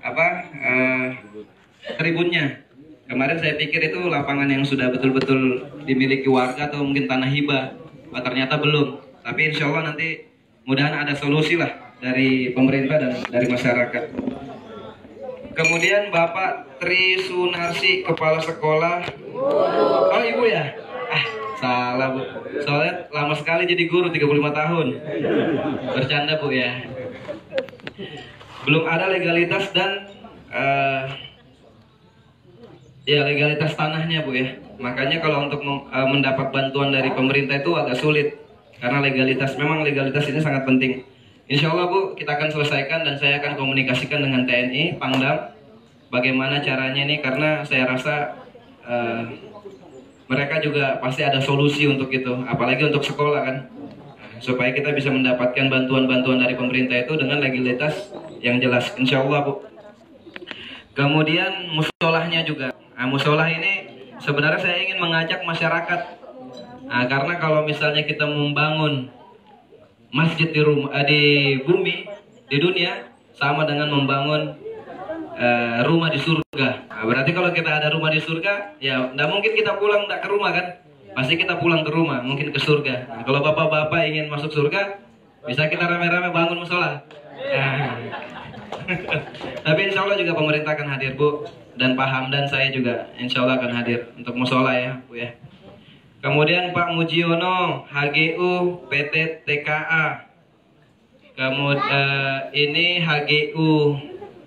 apa tribunnya. Kemarin saya pikir itu lapangan yang sudah betul-betul dimiliki warga atau mungkin tanah hibah. Ternyata belum. Tapi insya Allah nanti mudahan ada solusi lah dari pemerintah dan dari masyarakat. Kemudian Bapak Tri Sunarsi, Kepala Sekolah. Oh Ibu ya? Salah Bu. Soalnya lama sekali jadi guru, 35 tahun. Bercanda Bu ya. Belum ada legalitas dan ya legalitas tanahnya Bu ya. Makanya kalau untuk mendapat bantuan dari pemerintah itu agak sulit. Karena memang legalitas ini sangat penting. Insya Allah Bu, kita akan selesaikan dan saya akan komunikasikan dengan TNI, Pangdam, bagaimana caranya ini, karena saya rasa mereka juga pasti ada solusi untuk itu, apalagi untuk sekolah kan, supaya kita bisa mendapatkan bantuan-bantuan dari pemerintah itu dengan legalitas yang jelas, insya Allah Bu. Kemudian musolahnya juga, musolah ini sebenarnya saya ingin mengajak masyarakat, karena kalau misalnya kita membangun masjid di bumi, di dunia, sama dengan membangun rumah di surga. Berarti kalau kita ada rumah di surga, ya tidak mungkin kita pulang tidak ke rumah kan? Pasti kita pulang ke rumah, mungkin ke surga. Kalau bapak-bapak ingin masuk surga, bisa kita rame-rame bangun musola. Tapi insya Allah juga pemerintah akan hadir Bu, dan Pak Hamdan saya juga insya Allah akan hadir untuk musola ya Bu ya. Kemudian Pak Mujiono, HGU PT TKA. Kemudian ini HGU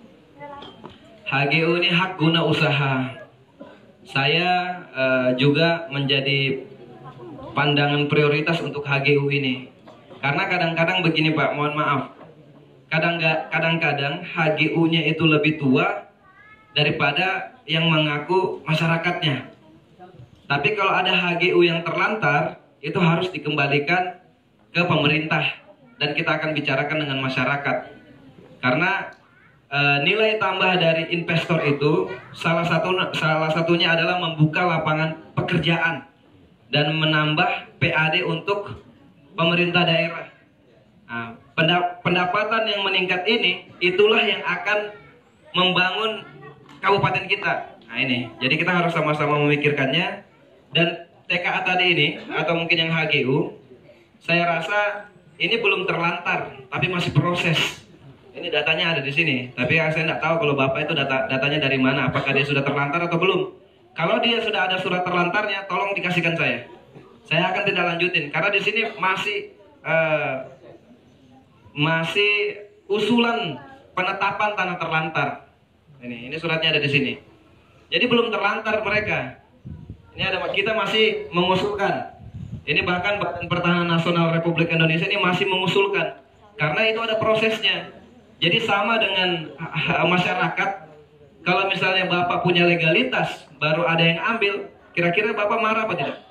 ini hak guna usaha. Saya juga menjadi pandangan prioritas untuk HGU ini. Karena kadang-kadang begini Pak, mohon maaf. Kadang-kadang HGU-nya itu lebih tua daripada yang mengaku masyarakatnya. Tapi kalau ada HGU yang terlantar, itu harus dikembalikan ke pemerintah. Dan kita akan bicarakan dengan masyarakat. Karena nilai tambah dari investor itu salah satunya adalah membuka lapangan pekerjaan dan menambah PAD untuk pemerintah daerah. Pendapatan yang meningkat ini itulah yang akan membangun kabupaten kita. Nah ini, jadi kita harus sama-sama memikirkannya. Dan TKA tadi ini atau mungkin yang HGU, saya rasa ini belum terlantar, tapi masih proses. Ini datanya ada di sini, tapi saya tidak tahu kalau Bapak itu datanya dari mana, apakah dia sudah terlantar atau belum. Kalau dia sudah ada surat terlantarnya, tolong dikasihkan saya. Saya akan tidak lanjutin, karena di sini masih usulan penetapan tanah terlantar. Ini suratnya ada di sini. Jadi belum terlantar mereka. Ini kita masih mengusulkan. Ini bahkan Badan Pertahanan Nasional Republik Indonesia ini masih mengusulkan, karena itu ada prosesnya. Jadi sama dengan masyarakat, kalau misalnya Bapak punya legalitas, baru ada yang ambil, kira-kira Bapak marah apa tidak?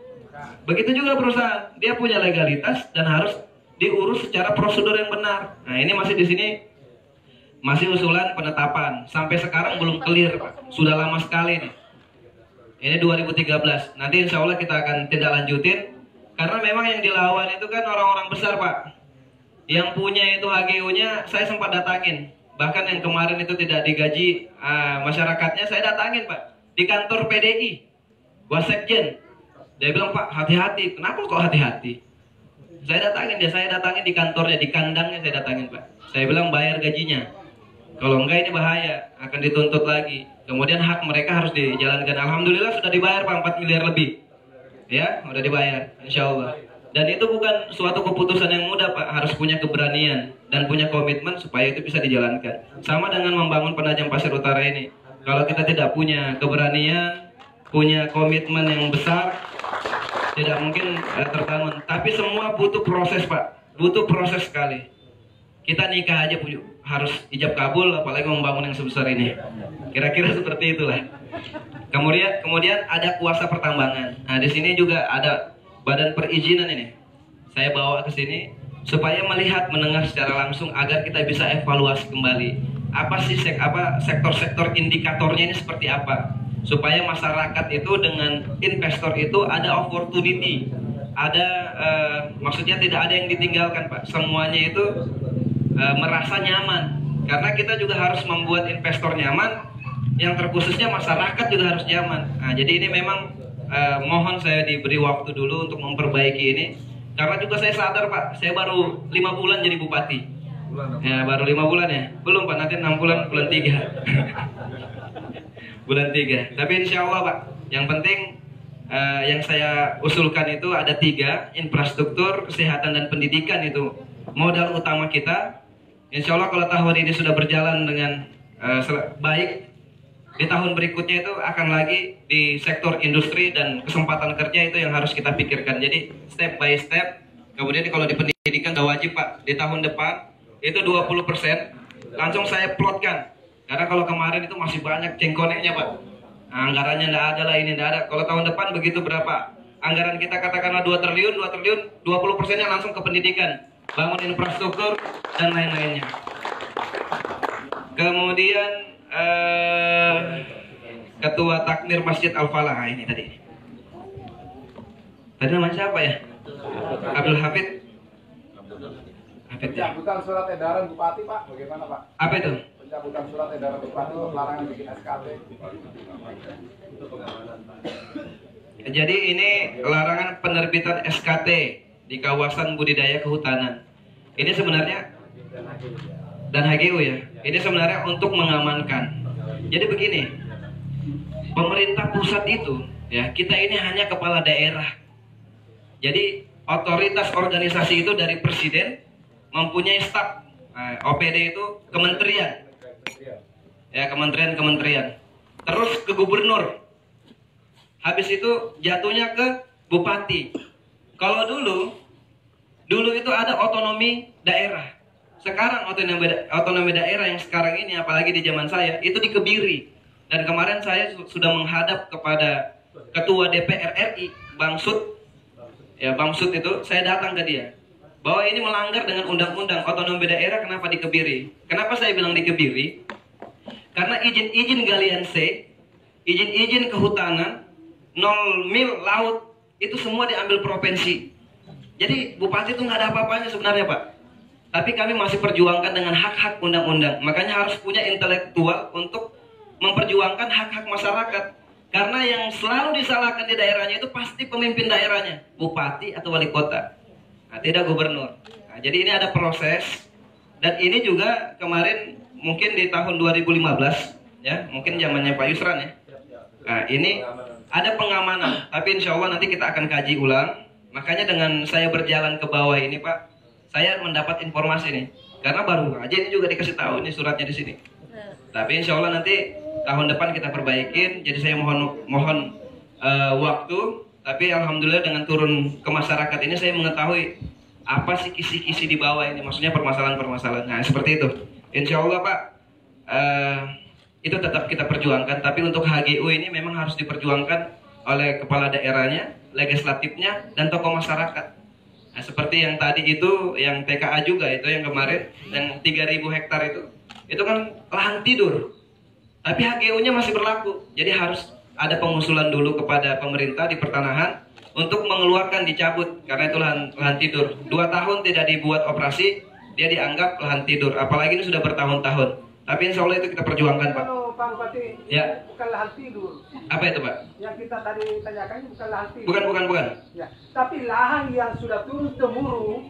Begitu juga perusahaan, dia punya legalitas dan harus diurus secara prosedur yang benar. Nah ini masih di sini, masih usulan penetapan. Sampai sekarang belum clear Pak, sudah lama sekali nih. Ini 2013, nanti insya Allah kita akan tidak lanjutin. Karena memang yang dilawan itu kan orang-orang besar Pak. Yang punya itu HGU-nya saya sempat datangin. Bahkan yang kemarin itu tidak digaji masyarakatnya, saya datangin Pak. Di kantor PDI, Wasekjen. Dia bilang Pak hati-hati, kenapa kok hati-hati? Saya datangin di kantornya, di kandangnya saya datangin Pak. Saya bilang bayar gajinya. Kalau enggak ini bahaya, akan dituntut lagi. Kemudian hak mereka harus dijalankan. Alhamdulillah sudah dibayar Pak, 4 miliar lebih. Ya, sudah dibayar, insya Allah. Dan itu bukan suatu keputusan yang mudah Pak, harus punya keberanian dan punya komitmen supaya itu bisa dijalankan. Sama dengan membangun Penajam Pasir Utara ini. Kalau kita tidak punya keberanian, punya komitmen yang besar, tidak mungkin terbangun. Tapi semua butuh proses Pak, butuh proses sekali. Kita nikah aja harus ijab kabul, apalagi membangun yang sebesar ini. Kira-kira seperti itulah. Kemudian ada kuasa pertambangan. Nah di sini juga ada badan perizinan ini. Saya bawa ke sini supaya melihat, mendengar secara langsung agar kita bisa evaluasi kembali. Apa sih sektor-sektor indikatornya ini seperti apa? Supaya masyarakat itu dengan investor itu ada opportunity, ada maksudnya tidak ada yang ditinggalkan Pak. Semuanya itu merasa nyaman. Karena kita juga harus membuat investor nyaman, yang terkhususnya masyarakat juga harus nyaman. Nah, jadi ini memang mohon saya diberi waktu dulu untuk memperbaiki ini. Karena juga saya sadar Pak, saya baru 5 bulan jadi bupati. Ya baru 5 bulan ya, belum Pak, nanti 6 bulan, bulan 3 bulan 3. Tapi insya Allah Pak, yang penting yang saya usulkan itu ada 3, infrastruktur, kesehatan, dan pendidikan itu modal utama kita. Insya Allah kalau tahun ini sudah berjalan dengan baik, di tahun berikutnya itu akan lagi di sektor industri dan kesempatan kerja itu yang harus kita pikirkan. Jadi step by step. Kemudian kalau di pendidikan sudah wajib Pak, di tahun depan itu 20% langsung saya plotkan. Karena kalau kemarin itu masih banyak cengkoneknya Pak. Nah, anggarannya tidak ada lah, ini tidak ada. Kalau tahun depan begitu berapa? Anggaran kita katakanlah 2 triliun, 20%-nya langsung ke pendidikan, bangun infrastruktur dan lain-lainnya. Kemudian Ketua Takmir Masjid Al-Falah ini tadi. Tadi namanya siapa ya? Abdul Hafid. Pencabutan surat edaran Bupati Pak, bagaimana Pak? Apa itu? Pencabutan surat edaran Bupati larangan bikin SKT. Jadi ini larangan penerbitan SKT di kawasan budidaya kehutanan. Ini sebenarnya dan HGU ya. Ini sebenarnya untuk mengamankan. Jadi begini, pemerintah pusat itu ya, kita ini hanya kepala daerah. Jadi otoritas organisasi itu dari presiden, mempunyai staf. OPD itu kementerian. Ya, kementerian. Terus ke gubernur. Habis itu jatuhnya ke bupati. Kalau dulu itu ada otonomi daerah. Sekarang otonomi daerah yang sekarang ini, apalagi di zaman saya, itu dikebiri. Dan kemarin saya sudah menghadap kepada Ketua DPR RI, Bang Sud. Ya, Bang Sud itu, saya datang ke dia. Bahwa ini melanggar dengan undang-undang otonomi daerah, kenapa dikebiri? Kenapa saya bilang dikebiri? Karena izin-izin galian C, izin-izin kehutanan, 0 mil laut, itu semua diambil provinsi. Jadi bupati itu nggak ada apa-apanya sebenarnya Pak. Tapi kami masih perjuangkan dengan hak-hak undang-undang. Makanya harus punya intelektual untuk memperjuangkan hak-hak masyarakat. Karena yang selalu disalahkan di daerahnya itu pasti pemimpin daerahnya, bupati atau wali kota. Nah, tidak gubernur. Nah, jadi ini ada proses. Dan ini juga kemarin mungkin di tahun 2015 ya, mungkin zamannya Pak Yusran ya. Nah, ini ada pengamanan, tapi insya Allah nanti kita akan kaji ulang. Makanya dengan saya berjalan ke bawah ini Pak, saya mendapat informasi nih. Karena baru aja ini juga dikasih tahu nih suratnya di sini. Tapi insya Allah nanti tahun depan kita perbaikin. Jadi saya mohon waktu. Tapi alhamdulillah dengan turun ke masyarakat ini saya mengetahui apa sih kisi-kisi di bawah ini. Maksudnya permasalahan-permasalahan. Nah seperti itu. Insya Allah Pak, itu tetap kita perjuangkan. Tapi untuk HGU ini memang harus diperjuangkan oleh kepala daerahnya, legislatifnya, dan tokoh masyarakat. Nah seperti yang tadi itu, yang TKA juga itu yang kemarin, yang 3.000 hektar itu kan lahan tidur. Tapi HGU-nya masih berlaku. Jadi harus ada pengusulan dulu kepada pemerintah di pertanahan untuk mengeluarkan, dicabut, karena itu lahan tidur. 2 tahun tidak dibuat operasi, dia dianggap lahan tidur. Apalagi ini sudah bertahun-tahun. Tapi insya Allah itu kita perjuangkan Pak. Kalau Pak Bupati, Ya. bukan lahan tidur. Apa itu Pak? Yang kita tadi tanyakan ini bukan lahan tidur. Bukan. Ya, tapi lahan yang sudah turun temurun,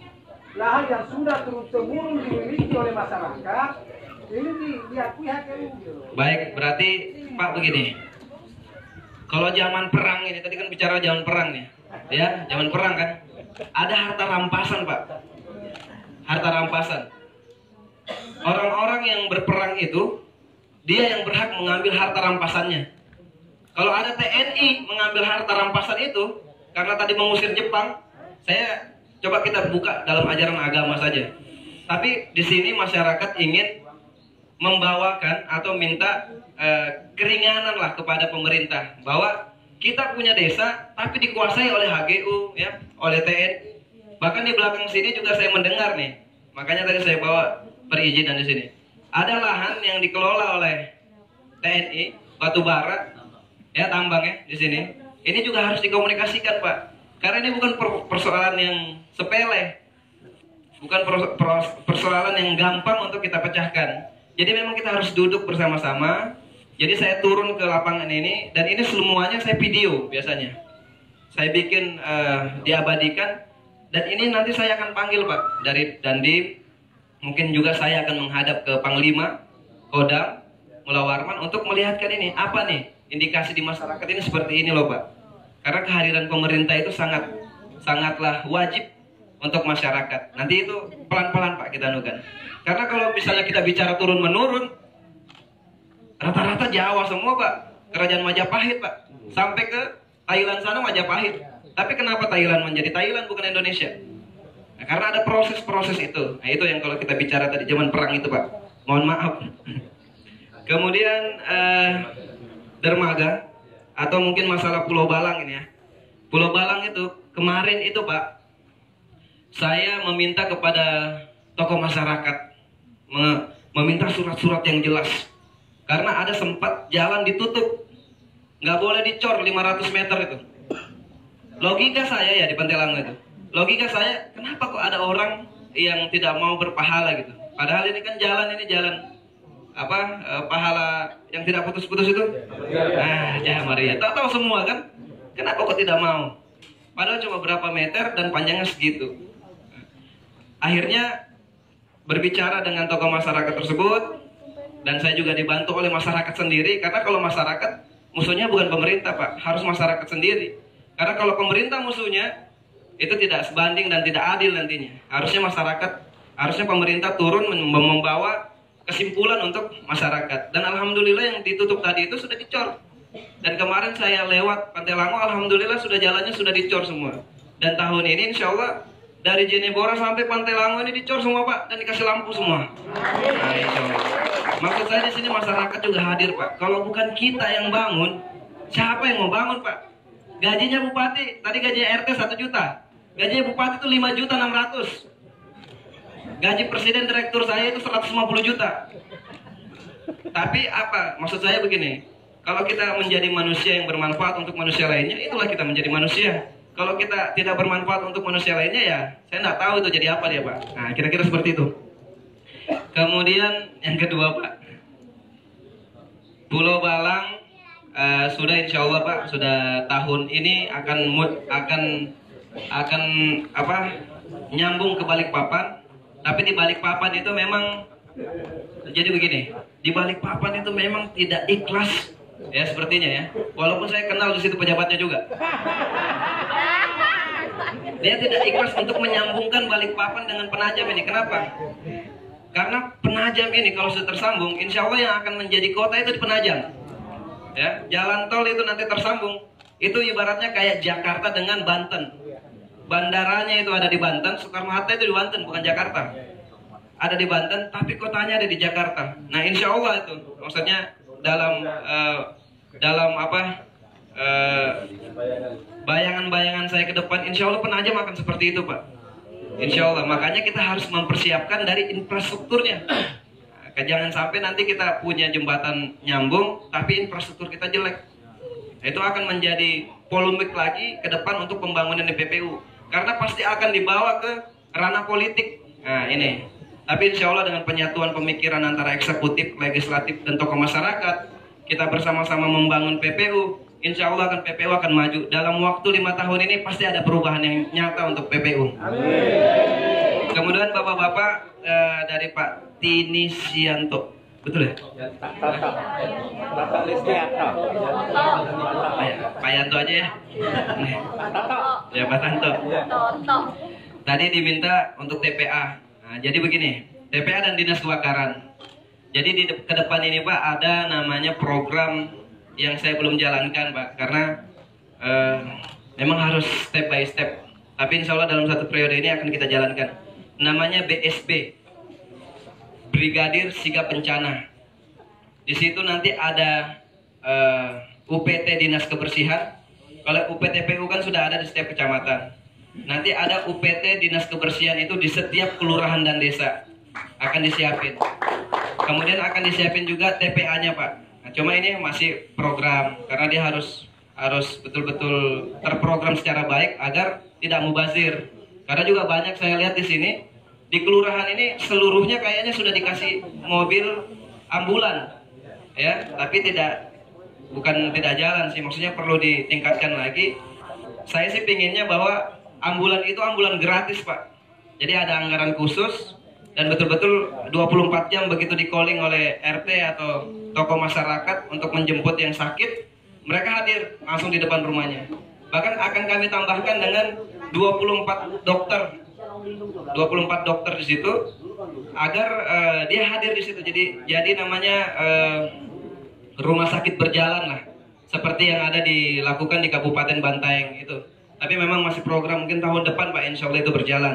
dimiliki oleh masyarakat, ini diakui HGU. Baik, berarti Pak begini. Kalau zaman perang ini, tadi kan bicara zaman perang nih, ya, zaman perang kan, ada harta rampasan Pak, harta rampasan. Orang-orang yang berperang itu, dia yang berhak mengambil harta rampasannya. Kalau ada TNI mengambil harta rampasan itu, karena tadi mengusir Jepang, saya coba kita buka dalam ajaran agama saja. Tapi di sini masyarakat ingin membawakan atau minta keringanan lah kepada pemerintah bahwa kita punya desa tapi dikuasai oleh HGU ya, oleh TNI. Bahkan di belakang sini juga saya mendengar nih. Makanya tadi saya bawa perizinan di sini. Ada lahan yang dikelola oleh TNI, batu bara, ya tambang ya di sini. Ini juga harus dikomunikasikan Pak. Karena ini bukan persoalan yang sepele. Bukan persoalan yang gampang untuk kita pecahkan. Jadi memang kita harus duduk bersama-sama. Jadi saya turun ke lapangan ini dan ini semuanya saya video biasanya. Saya bikin diabadikan dan ini nanti saya akan panggil Pak dari Dandim. Mungkin juga saya akan menghadap ke Panglima, Kodam, Mula Warman untuk melihatkan ini apa nih indikasi di masyarakat ini seperti ini loh Pak. Karena kehadiran pemerintah itu sangatlah wajib untuk masyarakat. Nanti itu pelan-pelan Pak kita anukan. Karena kalau misalnya kita bicara turun menurun, rata-rata Jawa semua Pak, kerajaan Majapahit Pak, sampai ke Thailand sana Majapahit. Tapi kenapa Thailand menjadi Thailand bukan Indonesia? Nah, karena ada proses-proses itu. Nah itu yang kalau kita bicara tadi zaman perang itu Pak. Mohon maaf. Kemudian dermaga atau mungkin masalah Pulau Balang ini ya. Pulau Balang itu kemarin itu Pak, saya meminta kepada tokoh masyarakat meminta surat-surat yang jelas. Karena ada sempat jalan ditutup, nggak boleh dicor 500 meter itu. Logika saya ya di Pantai Lango itu, logika saya kenapa kok ada orang yang tidak mau berpahala gitu. Padahal ini kan jalan pahala yang tidak putus-putus itu. Nah, ya Maria, tahu semua kan? Kenapa kok tidak mau? Padahal cuma berapa meter dan panjangnya segitu. Akhirnya berbicara dengan tokoh masyarakat tersebut dan saya juga dibantu oleh masyarakat sendiri karena kalau masyarakat musuhnya bukan pemerintah Pak, harus masyarakat sendiri. Karena kalau pemerintah musuhnya itu tidak sebanding dan tidak adil nantinya. Harusnya pemerintah turun membawa kesimpulan untuk masyarakat. Dan alhamdulillah yang ditutup tadi itu sudah dicor. Dan kemarin saya lewat Pantai Lango, alhamdulillah jalannya sudah dicor semua. Dan tahun ini insya Allah dari Jenebora sampai Pantai Lango ini dicor semua Pak dan dikasih lampu semua. Nah, insya Allah. Maksud saya di sini masyarakat juga hadir Pak. Kalau bukan kita yang bangun, siapa yang mau bangun Pak? Gajinya bupati, tadi gajinya RT 1 juta. Gajinya bupati itu 5.600.000. Gaji presiden direktur saya itu 150 juta. Tapi apa? Maksud saya begini, kalau kita menjadi manusia yang bermanfaat untuk manusia lainnya, itulah kita menjadi manusia. Kalau kita tidak bermanfaat untuk manusia lainnya ya, saya nggak tahu itu jadi apa dia Pak. Nah kira-kira seperti itu. Kemudian yang kedua Pak, Pulau Balang sudah insya Allah Pak, sudah tahun ini akan nyambung ke Balikpapan. Tapi di Balikpapan itu memang jadi begini, di Balikpapan itu memang tidak ikhlas ya sepertinya ya. Walaupun saya kenal di situ pejabatnya juga. Dia tidak ikhlas untuk menyambungkan Balikpapan dengan Penajam ini. Kenapa? Karena Penajam ini kalau sudah tersambung, insya Allah yang akan menjadi kota itu di Penajam. Ya, jalan tol itu nanti tersambung. Itu ibaratnya kayak Jakarta dengan Banten. Bandaranya itu ada di Banten, Soekarno-Hatta itu di Banten, bukan Jakarta. Ada di Banten, tapi kotanya ada di Jakarta. Nah, insya Allah itu, maksudnya dalam bayangan-bayangan saya ke depan, insya Allah Penajam akan seperti itu Pak. Insya Allah, makanya kita harus mempersiapkan dari infrastrukturnya. Jangan sampai nanti kita punya jembatan nyambung, tapi infrastruktur kita jelek. Itu akan menjadi polemik lagi ke depan untuk pembangunan di PPU. Karena pasti akan dibawa ke ranah politik. Nah ini. Tapi insya Allah dengan penyatuan pemikiran antara eksekutif, legislatif, dan tokoh masyarakat, kita bersama-sama membangun PPU. Insya Allah PPU akan maju. Dalam waktu 5 tahun ini pasti ada perubahan yang nyata untuk PPU. Amin. Kemudian bapak-bapak dari Pak Tinisianto, betul ya? Bapak Listianto. Pak Yanto aja ya. Ya Pak Tanto. Tadi diminta untuk TPA. Nah, jadi begini, TPA dan Dinas Kebakaran. Jadi di ke depan ini Pak ada namanya program yang saya belum jalankan Pak, karena memang harus step by step. Tapi insya Allah dalam satu periode ini akan kita jalankan. Namanya BSB, Brigadir Sigap Bencana. Di situ nanti ada UPT Dinas Kebersihan. Kalau UPTPU kan sudah ada di setiap kecamatan. Nanti ada UPT Dinas Kebersihan itu di setiap kelurahan dan desa akan disiapin. Kemudian akan disiapin juga TPA-nya Pak. Nah, cuma ini masih program karena dia harus betul-betul terprogram secara baik agar tidak mubazir. Karena juga banyak saya lihat di sini di kelurahan ini seluruhnya kayaknya sudah dikasih mobil ambulan, ya, tapi bukan tidak jalan sih, maksudnya perlu ditingkatkan lagi. Saya sih pinginnya bahwa ambulan itu ambulan gratis, Pak. Jadi ada anggaran khusus dan betul-betul 24 jam begitu di calling oleh RT atau tokoh masyarakat untuk menjemput yang sakit, mereka hadir langsung di depan rumahnya. Bahkan akan kami tambahkan dengan 24 dokter 24 dokter di situ agar dia hadir di situ. Jadi namanya rumah sakit berjalan lah, seperti yang ada dilakukan di Kabupaten Bantaeng itu. Tapi memang masih program, mungkin tahun depan Pak, insya Allah itu berjalan.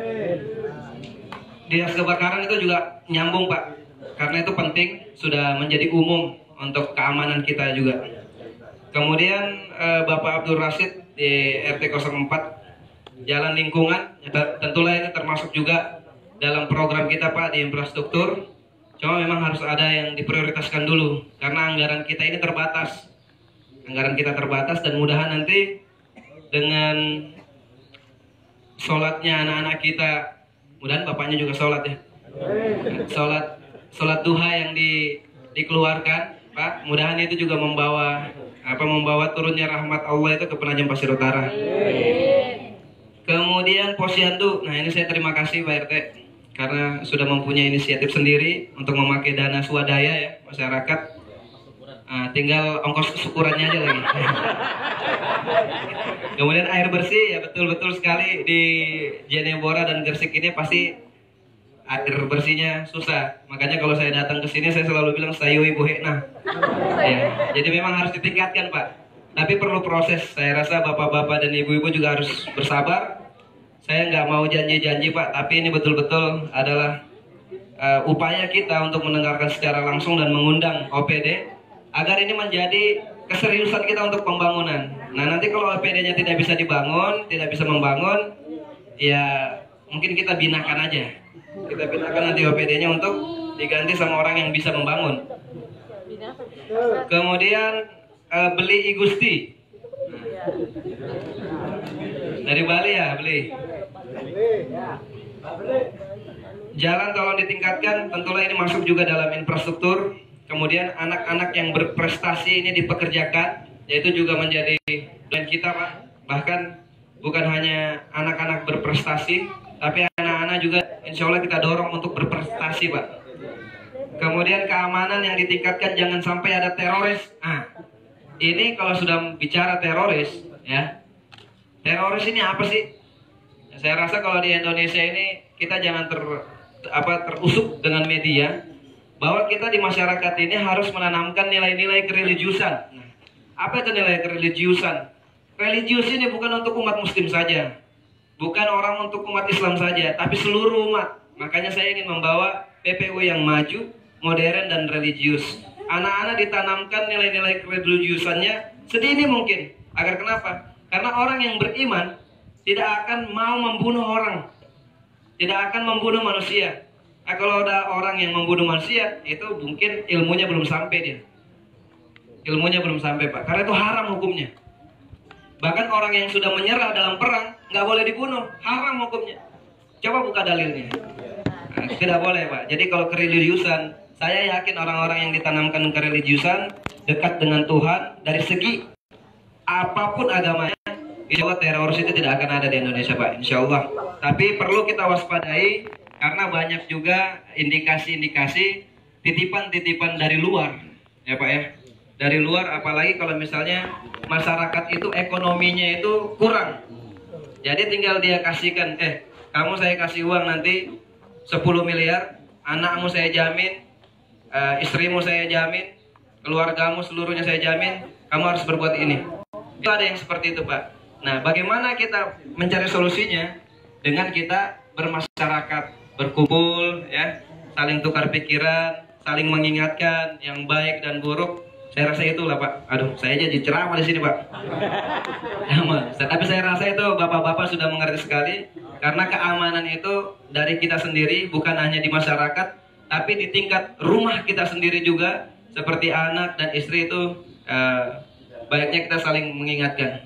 Dinas kebakaran itu juga nyambung Pak, karena itu penting, sudah menjadi umum untuk keamanan kita juga. Kemudian Bapak Abdul Rasid di RT 04 Jalan Lingkungan, tentulah ini termasuk juga dalam program kita Pak di infrastruktur. Cuma memang harus ada yang diprioritaskan dulu, karena anggaran kita ini terbatas. Anggaran kita terbatas dan mudahan nanti dengan sholatnya anak-anak kita, mudahan bapaknya juga sholat ya. Sholat duha yang dikeluarkan Pak, mudahan itu juga membawa turunnya rahmat Allah itu ke Penajam Pasir Utara. Kemudian Posyandu, nah ini saya terima kasih Pak RT karena sudah mempunyai inisiatif sendiri untuk memakai dana swadaya ya masyarakat. Nah, tinggal ongkos syukurannya aja lagi. Kemudian air bersih ya betul-betul sekali di Jenebora dan Gresik ini pasti air bersihnya susah. Makanya kalau saya datang ke sini saya selalu bilang sayu ibu hekna. Ya, jadi memang harus ditingkatkan Pak. Tapi perlu proses. Saya rasa bapak-bapak dan ibu-ibu juga harus bersabar. Saya nggak mau janji-janji Pak, tapi ini betul-betul adalah upaya kita untuk mendengarkan secara langsung dan mengundang OPD agar ini menjadi keseriusan kita untuk pembangunan. Nah nanti kalau OPD-nya tidak bisa dibangun, tidak bisa membangun, ya mungkin kita binakan aja. Kita binakan nanti OPD-nya untuk diganti sama orang yang bisa membangun. Kemudian beli Igusti. Dari Bali ya beli. Jalan tolong ditingkatkan, tentulah ini masuk juga dalam infrastruktur. Kemudian anak-anak yang berprestasi ini dipekerjakan, yaitu juga menjadi dan kita Pak. Bahkan bukan hanya anak-anak berprestasi, tapi anak-anak juga insya Allah kita dorong untuk berprestasi Pak. Kemudian keamanan yang ditingkatkan, jangan sampai ada teroris. Nah, ini kalau sudah bicara teroris, ya, teroris ini apa sih? Saya rasa kalau di Indonesia ini kita jangan terusuk dengan media, bahwa kita di masyarakat ini harus menanamkan nilai-nilai kereligiusan. Nah, apa itu nilai kereligiusan? Religius ini bukan untuk umat Muslim saja, bukan orang untuk umat Islam saja, tapi seluruh umat. Makanya saya ingin membawa PPU yang maju, modern dan religius. Anak-anak ditanamkan nilai-nilai kereligiusannya sedini mungkin. Agar kenapa? Karena orang yang beriman tidak akan mau membunuh orang, tidak akan membunuh manusia. Nah, kalau ada orang yang membunuh manusia, itu mungkin ilmunya belum sampai dia. Ilmunya belum sampai Pak, karena itu haram hukumnya. Bahkan orang yang sudah menyerah dalam perang nggak boleh dibunuh, haram hukumnya. Coba buka dalilnya. Nah, tidak boleh Pak. Jadi kalau kereligiusan, saya yakin orang-orang yang ditanamkan kereligiusan dekat dengan Tuhan dari segi apapun agamanya, insya Allah teroris itu tidak akan ada di Indonesia Pak, insya Allah. Tapi perlu kita waspadai karena banyak juga indikasi-indikasi titipan-titipan dari luar, ya Pak ya. Dari luar, apalagi kalau misalnya masyarakat itu ekonominya itu kurang. Jadi tinggal dia kasihkan, kamu saya kasih uang nanti 10 miliar, anakmu saya jamin, istrimu saya jamin, keluargamu seluruhnya saya jamin, kamu harus berbuat ini. Itu ada yang seperti itu Pak. Nah, bagaimana kita mencari solusinya? Dengan kita bermasyarakat, berkumpul, ya, saling tukar pikiran, saling mengingatkan yang baik dan buruk. Saya rasa itulah Pak. Aduh, saya jadi ceramah di sini Pak. Tapi saya rasa itu bapak-bapak sudah mengerti sekali, karena keamanan itu dari kita sendiri, bukan hanya di masyarakat, tapi di tingkat rumah kita sendiri juga, seperti anak dan istri itu baiknya kita saling mengingatkan.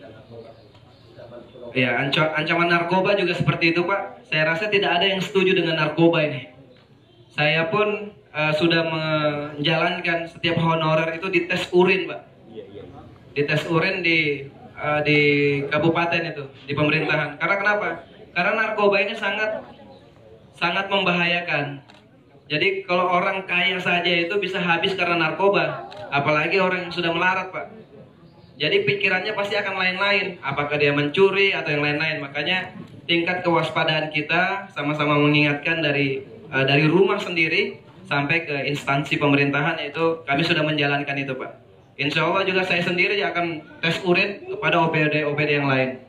Ya, ancaman narkoba juga seperti itu Pak. Saya rasa tidak ada yang setuju dengan narkoba ini. Saya pun sudah menjalankan setiap honorer itu dites urin, Pak. Dites urin di kabupaten itu, di pemerintahan. Karena kenapa? Karena narkoba ini sangat membahayakan. Jadi kalau orang kaya saja itu bisa habis karena narkoba, apalagi orang yang sudah melarat, Pak. Jadi pikirannya pasti akan lain-lain, apakah dia mencuri atau yang lain-lain. Makanya tingkat kewaspadaan kita sama-sama mengingatkan dari rumah sendiri sampai ke instansi pemerintahan, yaitu kami sudah menjalankan itu, Pak. Insya Allah juga saya sendiri akan tes urin kepada OPD yang lain.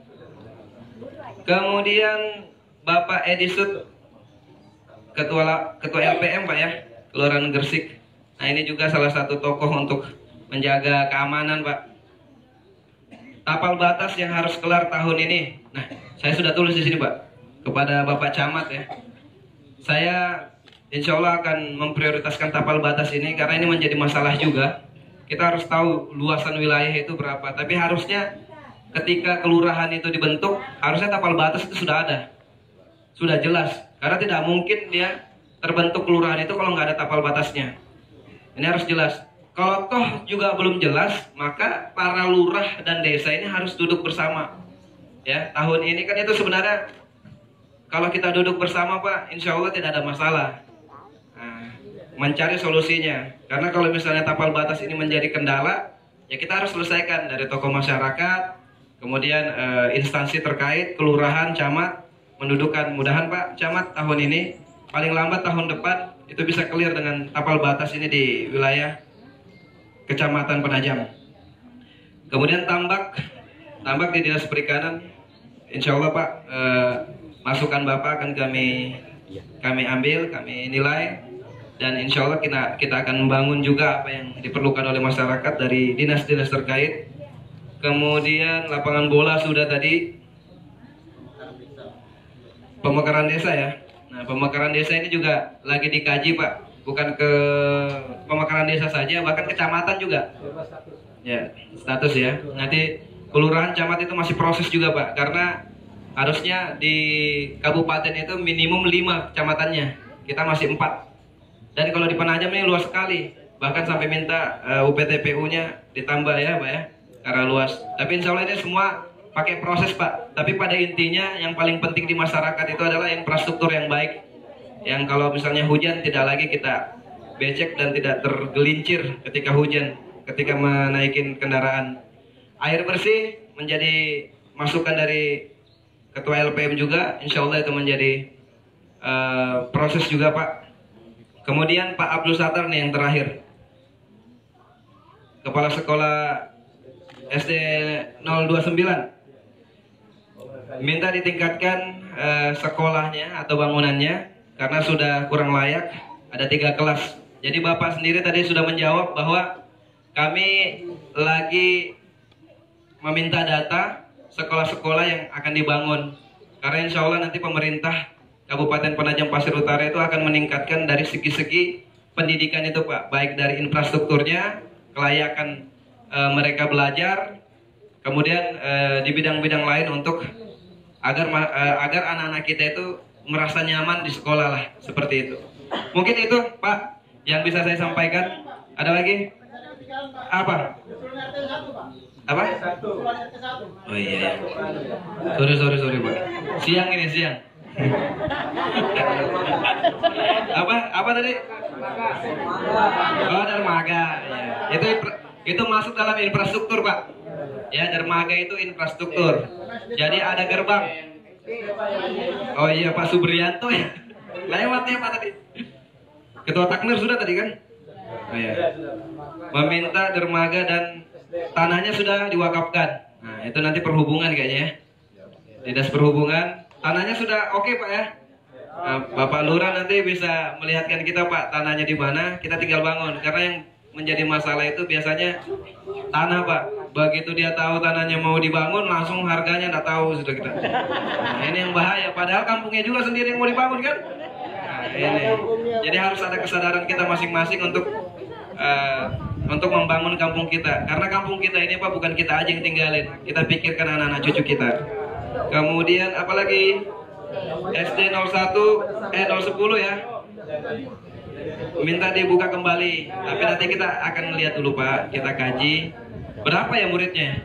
Kemudian Bapak Edi Sud, Ketua LPM, Pak ya, Kelurahan Gresik. Nah ini juga salah satu tokoh untuk menjaga keamanan, Pak. Tapal batas yang harus kelar tahun ini. Nah, saya sudah tulis di sini, Pak, kepada Bapak Camat ya. Saya insya Allah akan memprioritaskan tapal batas ini karena ini menjadi masalah juga. Kita harus tahu luasan wilayah itu berapa. Tapi harusnya ketika kelurahan itu dibentuk, harusnya tapal batas itu sudah ada, sudah jelas. Karena tidak mungkin dia terbentuk kelurahan itu kalau nggak ada tapal batasnya. Ini harus jelas. Kalau toh juga belum jelas, maka para lurah dan desa ini harus duduk bersama. Ya, tahun ini kan itu sebenarnya kalau kita duduk bersama, Pak, insya Allah tidak ada masalah. Nah, mencari solusinya. Karena kalau misalnya tapal batas ini menjadi kendala, ya kita harus selesaikan dari tokoh masyarakat, kemudian instansi terkait, kelurahan, camat, mendudukan. Mudahan Pak Camat tahun ini, paling lambat tahun depan, itu bisa clear dengan tapal batas ini di wilayah Kecamatan Penajam. Kemudian tambak di Dinas Perikanan, insya Allah Pak, masukan Bapak akan kami ambil, kami nilai, dan insya Allah kita akan membangun juga apa yang diperlukan oleh masyarakat dari dinas-dinas terkait. Kemudian lapangan bola sudah tadi, pemekaran desa ya. Nah, pemekaran desa ini juga lagi dikaji, Pak. Bukan ke pemekaran desa saja, bahkan kecamatan juga. Ya, status ya. Nanti kelurahan, camat itu masih proses juga, Pak. Karena harusnya di kabupaten itu minimum 5 kecamatannya. Kita masih 4. Dan kalau di Penajam ini luas sekali. Bahkan sampai minta UPTPU-nya ditambah ya, Pak ya. Karena luas. Tapi insya Allah ini semua pakai proses, Pak. Tapi pada intinya yang paling penting di masyarakat itu adalah infrastruktur yang baik. Yang kalau misalnya hujan tidak lagi kita becek dan tidak tergelincir ketika hujan, ketika menaikin kendaraan. Air bersih menjadi masukan dari Ketua LPM juga, insya Allah itu menjadi proses juga, Pak. Kemudian Pak Abdul Satar nih yang terakhir, Kepala Sekolah SD 029, minta ditingkatkan sekolahnya atau bangunannya karena sudah kurang layak, ada 3 kelas. Jadi Bapak sendiri tadi sudah menjawab bahwa kami lagi meminta data sekolah-sekolah yang akan dibangun. Karena insya Allah nanti pemerintah Kabupaten Penajam Pasir Utara itu akan meningkatkan dari segi-segi pendidikan itu, Pak. Baik dari infrastrukturnya, kelayakan mereka belajar, kemudian di bidang-bidang lain untuk agar anak-anak kita itu merasa nyaman di sekolah lah, seperti itu. Mungkin itu Pak yang bisa saya sampaikan. Ada lagi? Apa? Apa? Oh iya. Sorry Pak. Siang ini siang. Apa tadi? Oh, dermaga. Ya. Itu masuk dalam infrastruktur, Pak. Ya, dermaga itu infrastruktur. Jadi ada gerbang. Oh iya, Pak Subrianto ya. Lewat ya Pak tadi. Ketua Takmir sudah tadi kan? Oh iya. Meminta dermaga dan tanahnya sudah diwakafkan. Nah, itu nanti perhubungan kayaknya ya. Dinas Perhubungan. Tanahnya sudah oke, Pak ya. Nah, Bapak Lurah nanti bisa melihatkan kita, Pak, tanahnya di mana, kita tinggal bangun. Karena yang menjadi masalah itu biasanya tanah, Pak. Begitu dia tahu tanahnya mau dibangun, langsung harganya nggak tahu sudah kita. Nah, ini yang bahaya. Padahal kampungnya juga sendiri yang mau dibangun kan. Nah, ini. Jadi harus ada kesadaran kita masing-masing untuk membangun kampung kita. Karena kampung kita ini, Pak, bukan kita aja yang tinggalin. Kita pikirkan anak-anak cucu kita. Kemudian apalagi SD 01 010 ya. minta dibuka kembali. Tapi nanti kita akan melihat dulu Pak, kita kaji berapa ya muridnya.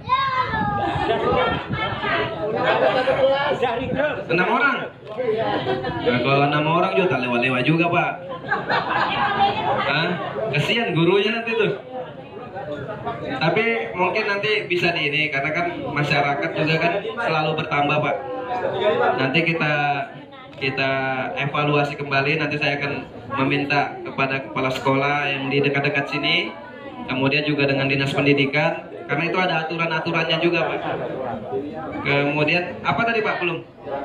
6 orang. Nah, kalau 6 orang juga tak lewat-lewat juga Pak. Hah? Kesian gurunya nanti tuh. Tapi mungkin nanti bisa di ini, karena kan masyarakat juga kan selalu bertambah Pak. Nanti kita evaluasi kembali. Nanti saya akan meminta kepada kepala sekolah yang di dekat-dekat sini, kemudian juga dengan dinas pendidikan, karena itu ada aturan-aturannya juga Pak. Kemudian apa tadi Pak belum?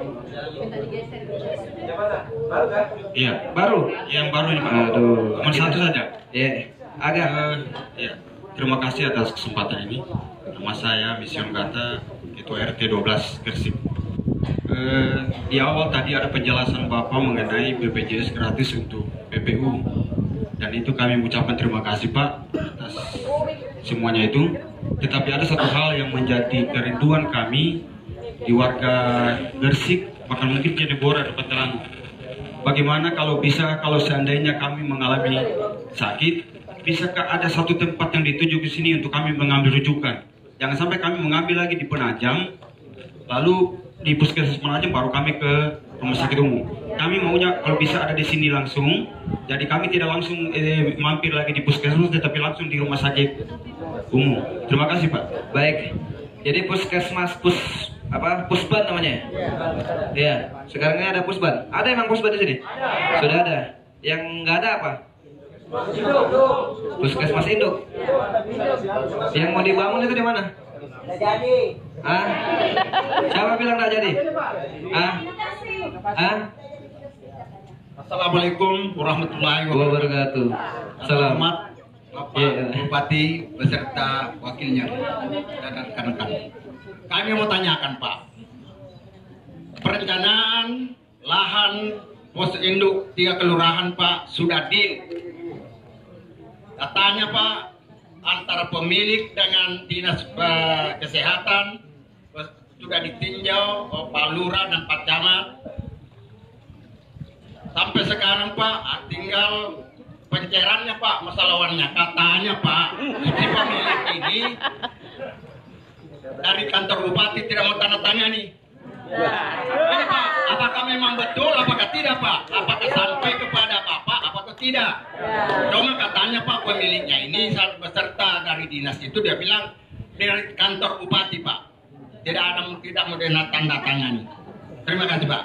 Iya, Baru? yang baru ini Pak. Aduh, Cuma satu saja. Ya, agak. Ya, terima kasih atas kesempatan ini. Nama saya Mission Gata, Ketua RT 12 Gersik. Di awal tadi ada penjelasan Bapak mengenai BPJS gratis untuk PPU, dan itu kami mengucapkan terima kasih Pak atas semuanya itu. Tetapi ada satu hal yang menjadi kerinduan kami di warga Gersik, bahkan mungkin di Bora dapat terang. Bagaimana kalau seandainya kami mengalami sakit, bisakah ada satu tempat yang dituju ke sini untuk kami mengambil rujukan? Jangan sampai kami mengambil lagi di Penajam, lalu di puskesmas Penajam baru kami ke rumah sakit umum. Kami maunya kalau bisa ada di sini langsung, jadi kami tidak langsung mampir lagi di puskesmas, tetapi langsung di rumah sakit umum. Terima kasih Pak. Baik. Jadi puskesmas Pusban namanya. Iya. Sekarang ini ada Pusban. Ada emang Pusban di sini? Sudah ada. Yang nggak ada apa? Puskesmas Induk. Yang mau dibangun itu di mana? Nggak jadi. Ah? Siapa bilang nggak jadi? Ah? Ah? Assalamualaikum warahmatullahi Wabarakatuh. Selamat. Bapak Bupati beserta wakilnya dan rekan-rekan. Kami mau tanyakan Pak, perencanaan lahan pos induk 3 kelurahan Pak sudah deal. Katanya Pak, antara pemilik dengan dinas kesehatan sudah ditinjau Pak Lurah dan Pak Camat. Sampai sekarang Pak tinggal pencairannya Pak, masalahnya katanya Pak, si pemilik ini dari kantor bupati tidak mau tanda tangani. Ini Pak, apakah memang betul, apakah tidak Pak? Apakah sampai kepada Bapak, apakah tidak? Cuma katanya Pak pemiliknya ini beserta dari dinas itu dia bilang dari kantor bupati Pak, tidak mau tanda tangani. Terima kasih Pak.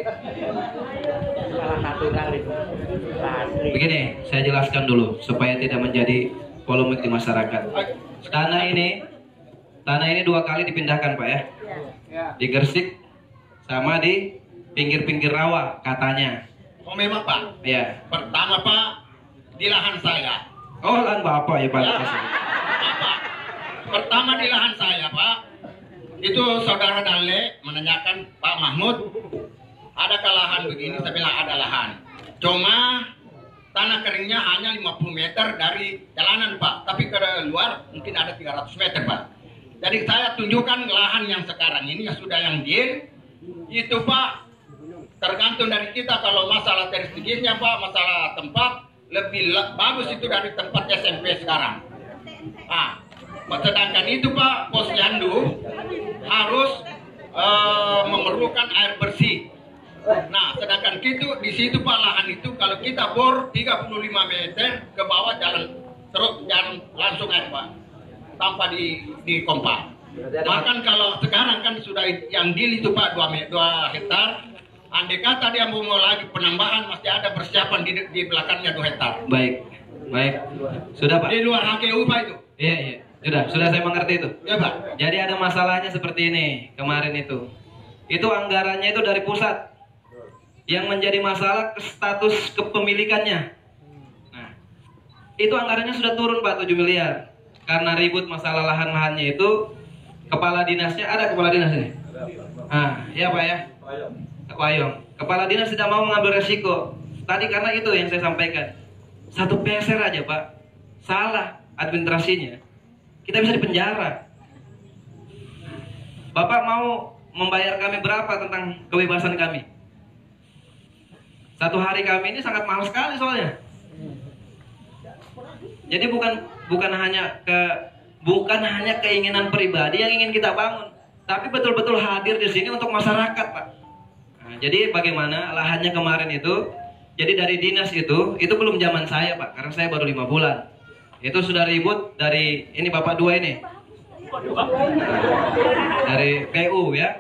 Begini, saya jelaskan dulu supaya tidak menjadi polemik di masyarakat. Tanah ini 2 kali dipindahkan Pak ya. Di Gersik sama di pinggir-pinggir rawa katanya. Oh memang Pak? Ya. Pertama Pak, di lahan saya. Oh lahan Bapak ya Pak. Ya, Bapak. Pertama di lahan saya Pak, itu saudara Dale menanyakan Pak Mahmud, adakah lahan begini? Saya bilang ada lahan. Cuma tanah keringnya hanya 50 meter dari jalanan Pak, tapi ke luar mungkin ada 300 meter Pak. Jadi saya tunjukkan lahan yang sekarang ini yang sudah yang deal itu Pak, tergantung dari kita. Kalau masalah tersedianya Pak, masalah tempat lebih bagus itu dari tempat SMP sekarang. Sedangkan itu Pak, posyandu harus memerlukan air bersih. Nah, sedangkan itu di situ Pak, lahan itu kalau kita bor 35 meter ke bawah jalan langsung air Pak, tanpa di kompa. Bahkan kalau sekarang kan sudah yang deal itu Pak 2 hektar. Andai kata dia mau lagi penambahan, masih ada persiapan di belakangnya 2 hektar. Baik. Sudah Pak. Di luar HKU Pak itu. Iya. Sudah saya mengerti itu. Ya Pak. Jadi ada masalahnya seperti ini kemarin itu. Itu anggarannya itu dari pusat. Yang menjadi masalah status kepemilikannya. Nah, itu anggarannya sudah turun Pak 7 miliar. Karena ribut masalah lahan-lahannya itu, kepala dinasnya ada kepala dinas ini. Iya Pak ya. Pak Wayong. Kepala dinas tidak mau mengambil resiko. Tadi karena itu yang saya sampaikan. Satu peser aja Pak, salah administrasinya, kita bisa dipenjara. Bapak mau membayar kami berapa tentang kebebasan kami? 1 hari kami ini sangat mahal sekali soalnya. Jadi bukan hanya keinginan pribadi yang ingin kita bangun, tapi betul-betul hadir di sini untuk masyarakat, Pak. Nah, jadi bagaimana lahannya kemarin itu? Jadi dari dinas itu belum zaman saya, Pak, karena saya baru 5 bulan. Itu sudah ribut dari ini Bapak dua ini, dari PU ya,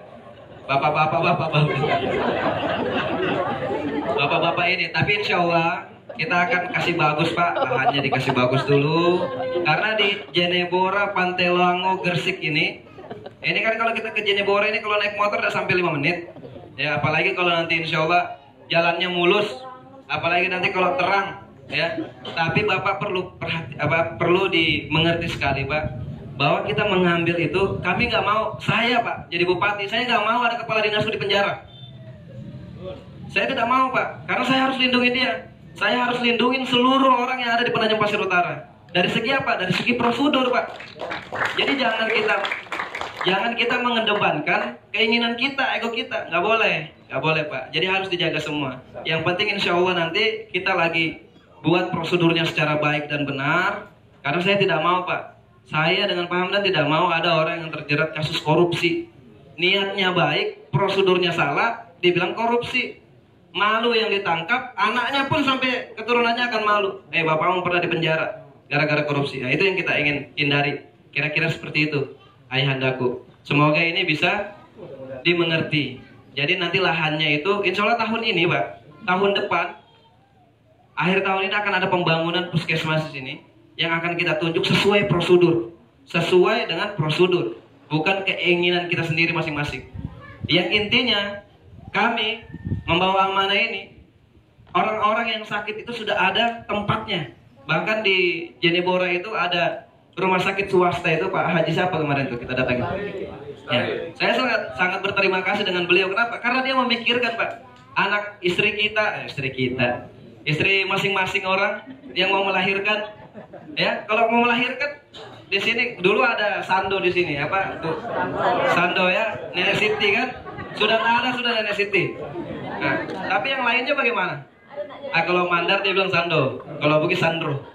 bapak-bapak ini. Tapi insya Allah kita akan kasih bagus, Pak, lahannya dikasih bagus dulu. Karena di Jenebora, Pantelango, Gersik ini kan kalau kita ke Jenebora ini kalau naik motor udah sampai 5 menit. Ya, apalagi kalau nanti insya Allah jalannya mulus, apalagi nanti kalau terang. Ya, tapi Bapak perlu dimengerti sekali, Pak, bahwa kita mengambil itu, kami nggak mau, saya Pak jadi bupati, saya nggak mau ada kepala dinas di penjara. Saya tidak mau, Pak, karena saya harus lindungi dia. Saya harus lindungin seluruh orang yang ada di Penajam Pasir Utara. Dari segi apa? Dari segi prosedur, Pak. Jadi jangan kita mengedepankan keinginan kita, ego kita, nggak boleh, Pak. Jadi harus dijaga semua. Yang penting insya Allah nanti kita lagi buat prosedurnya secara baik dan benar. Karena saya tidak mau, Pak, saya dengan Pak Hamdan tidak mau ada orang yang terjerat kasus korupsi. Niatnya baik, prosedurnya salah, dibilang korupsi. Malu yang ditangkap, anaknya pun sampai keturunannya akan malu. Bapakmu pernah dipenjara gara-gara korupsi. Nah, itu yang kita ingin hindari. Kira-kira seperti itu, ayahandaku. Semoga ini bisa dimengerti. Jadi nanti lahannya itu, insya Allah tahun ini, Pak, tahun depan, akhir tahun ini akan ada pembangunan puskesmas di sini yang akan kita tunjuk sesuai prosedur, sesuai dengan prosedur, bukan keinginan kita sendiri masing-masing. Yang intinya kami membawa amanah ini, orang-orang yang sakit itu sudah ada tempatnya. Bahkan di Jenebora itu ada rumah sakit swasta itu, Pak Haji siapa kemarin tuh kita datangi. Ya, saya sangat berterima kasih dengan beliau. Kenapa? Karena dia memikirkan, Pak, anak istri masing-masing orang yang mau melahirkan. Ya, kalau mau melahirkan di sini dulu ada Sando di sini, apa tuh? Sando ya, Nenek Siti kan? Sudah Nenek Siti. Nah, tapi yang lainnya bagaimana? Kalau Mandar dia bilang Sando, kalau Bugis Sandro.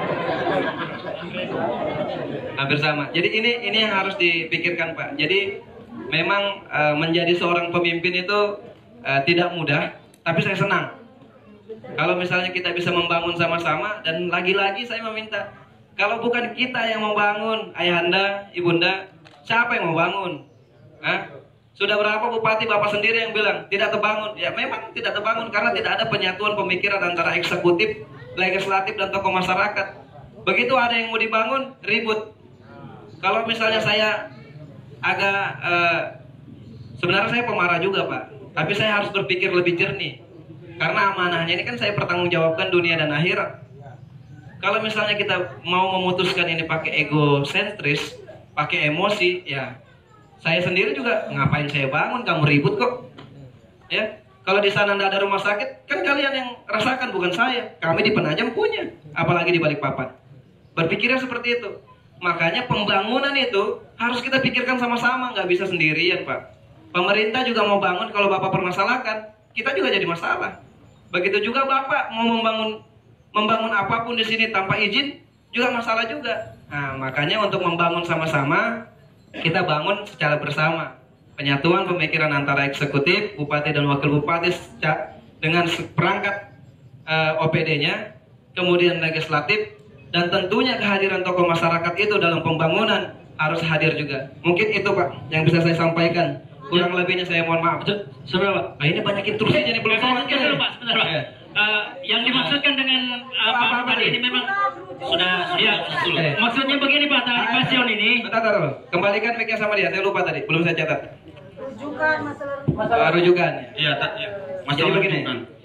Hampir sama. Jadi ini yang harus dipikirkan, Pak. Jadi memang menjadi seorang pemimpin itu tidak mudah, tapi saya senang kalau misalnya kita bisa membangun sama-sama. Dan lagi-lagi saya meminta, kalau bukan kita yang membangun, ayahanda, ibunda, siapa yang membangun? Sudah berapa bupati Bapak sendiri yang bilang tidak terbangun? Ya memang tidak terbangun karena tidak ada penyatuan pemikiran antara eksekutif, legislatif, dan tokoh masyarakat. Begitu ada yang mau dibangun, ribut. Kalau misalnya saya agak sebenarnya saya pemarah juga, Pak, tapi saya harus berpikir lebih jernih. Karena amanahnya ini kan saya pertanggungjawabkan dunia dan akhirat. Kalau misalnya kita mau memutuskan ini pakai egosentris, pakai emosi, ya saya sendiri juga ngapain saya bangun, kamu ribut kok. Ya, kalau di sana tidak ada rumah sakit, kan kalian yang rasakan, bukan saya. Kami di Penajam punya, apalagi di Balikpapan. Berpikirnya seperti itu. Makanya pembangunan itu harus kita pikirkan sama-sama, nggak bisa sendirian, Pak. Pemerintah juga mau bangun, kalau Bapak permasalahkan, kita juga jadi masalah. Begitu juga Bapak mau membangun apapun di sini tanpa izin juga masalah juga. Nah, makanya untuk membangun sama-sama, kita bangun secara bersama. Penyatuan pemikiran antara eksekutif, bupati dan wakil bupati dengan perangkat OPD-nya, kemudian legislatif, dan tentunya kehadiran tokoh masyarakat itu dalam pembangunan harus hadir juga. Mungkin itu, Pak, yang bisa saya sampaikan. Kurang lebihnya saya mohon maaf. Sebentar, Pak. Nah, ini banyak instruksinya nih, belum Sebentar, Pak. Sebentar, Pak. Yang dimaksudkan dengan apa tadi ini memang sudah maksudnya begini, Pak, tadi pasion ini. Bentar. Kembalikan mic-nya sama dia. Saya lupa tadi, belum saya catat. Rujukan masalah Rujukan. Iya, Jadi begini.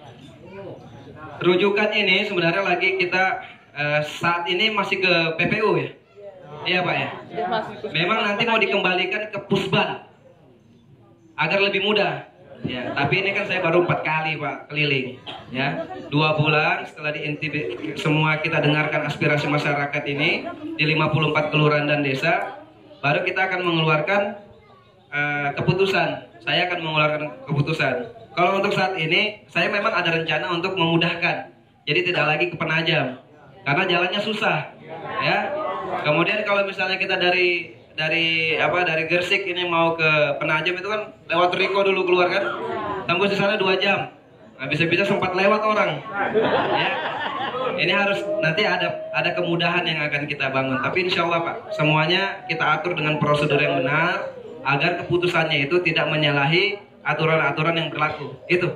Rujukan ini sebenarnya lagi kita saat ini masih ke PPU ya. Iya, Pak ya. Memang nanti mau dikembalikan ke Pusban agar lebih mudah. Ya, tapi ini kan saya baru 4 kali, Pak, keliling. Ya, 2 bulan setelah semua kita dengarkan aspirasi masyarakat ini di 54 kelurahan dan desa, baru kita akan mengeluarkan keputusan. Saya akan mengeluarkan keputusan. Kalau untuk saat ini, saya memang ada rencana untuk memudahkan. Jadi tidak lagi ke Penajam, karena jalannya susah. Ya. Kemudian kalau misalnya kita dari Gersik ini mau ke Penajam itu kan lewat Riko dulu keluar kan, tembus di sana 2 jam. Nah, bisa-bisa sempat lewat orang. Ya. Ini harus nanti ada kemudahan yang akan kita bangun. Tapi insya Allah Pak, semuanya kita atur dengan prosedur yang benar agar keputusannya itu tidak menyalahi aturan-aturan yang berlaku. Itu.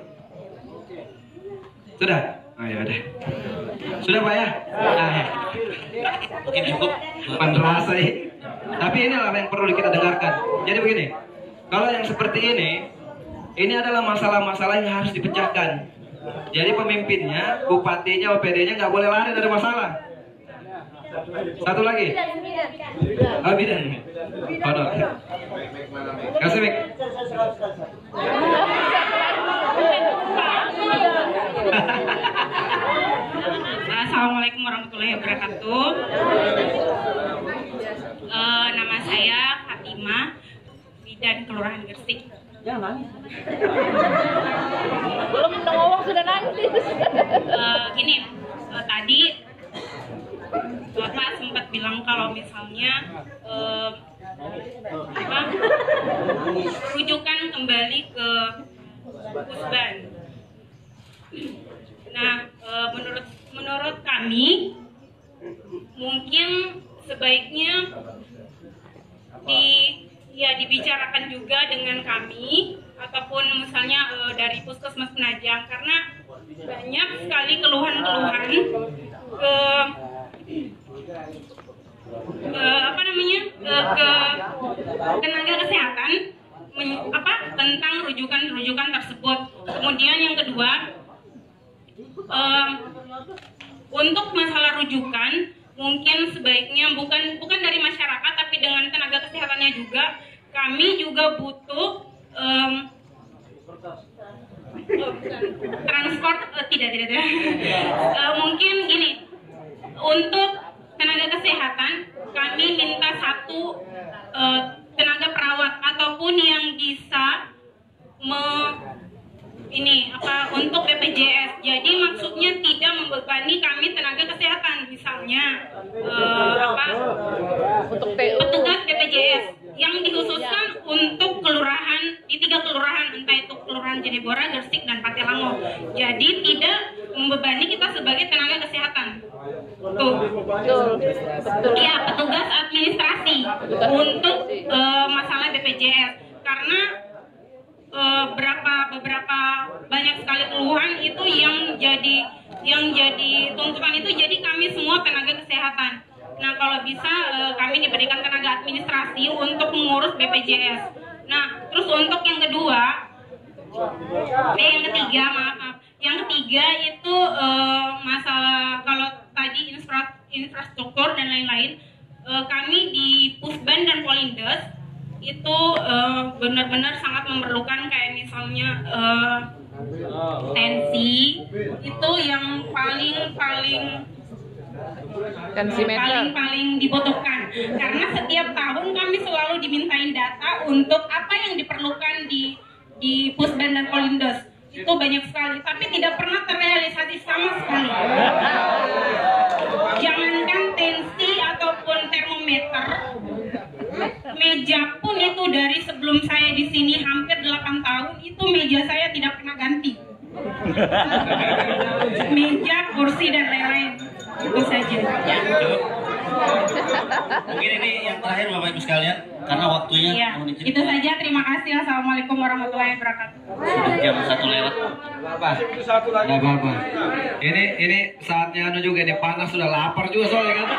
Sudah? Oh ya udah. Sudah Pak ya? Nah, ya. Mungkin cukup. Merasa ya. Tapi inilah yang perlu kita dengarkan. Jadi begini, kalau yang seperti ini adalah masalah-masalah yang harus dipecahkan. Jadi pemimpinnya, bupatinya, OPD-nya nggak boleh lari dari masalah. Satu lagi. Oh, bidan. Honor. Kasih mic. Assalamualaikum warahmatullahi wabarakatuh. Nama saya Fatimah, Bidan Kelurahan Gersik. Jangan nangis. Belum ngomong sudah nangis. Gini, tadi Bapak sempat bilang kalau misalnya rujukan kembali ke Pusban. Nah, menurut kami mungkin sebaiknya dibicarakan juga dengan kami ataupun misalnya dari Puskesmas Penajam, karena banyak sekali keluhan-keluhan ke tenaga kesehatan tentang rujukan tersebut. Kemudian yang kedua, untuk masalah rujukan mungkin sebaiknya bukan dari masyarakat tapi dengan tenaga kesehatannya juga, kami juga butuh transport tidak mungkin gini, untuk tenaga kesehatan kami minta satu tenaga perawat ataupun yang bisa untuk BPJS. Jadi maksudnya tidak membebani kami tenaga kesehatan, misalnya petugas BPJS yang dikhususkan untuk kelurahan di 3 kelurahan, entah itu kelurahan Jenebora, Gersik, dan Patelango. Jadi tidak membebani kita sebagai tenaga kesehatan. Tuh. Ya, petugas administrasi untuk masalah BPJS, karena beberapa banyak sekali keluhan itu yang jadi tuntutan itu, jadi kami semua tenaga kesehatan. Nah, kalau bisa kami diberikan tenaga administrasi untuk mengurus BPJS. Nah, terus untuk yang ketiga itu masalah kalau tadi infrastruktur dan lain-lain, kami di Pusban dan Polindes itu benar-benar sangat memerlukan, kayak misalnya tensi itu yang paling dibutuhkan, karena setiap tahun kami selalu dimintain data untuk apa yang diperlukan di Pusban dan Polindes. Itu banyak sekali, tapi tidak pernah terrealisasi sama sekali. Jangankan tensi ataupun termometer, meja pun itu dari sebelum saya di sini hampir 8 tahun itu meja saya tidak pernah ganti. Meja, kursi, dan lain-lain. Itu saja. Mungkin ini yang terakhir Bapak Ibu sekalian, karena waktunya Ya, itu saja. Terima kasih. Assalamualaikum warahmatullahi wabarakatuh. jam 1 lewat. Nggak apa-apa. Ini saatnya juga, ini panas, sudah lapar juga soalnya kan.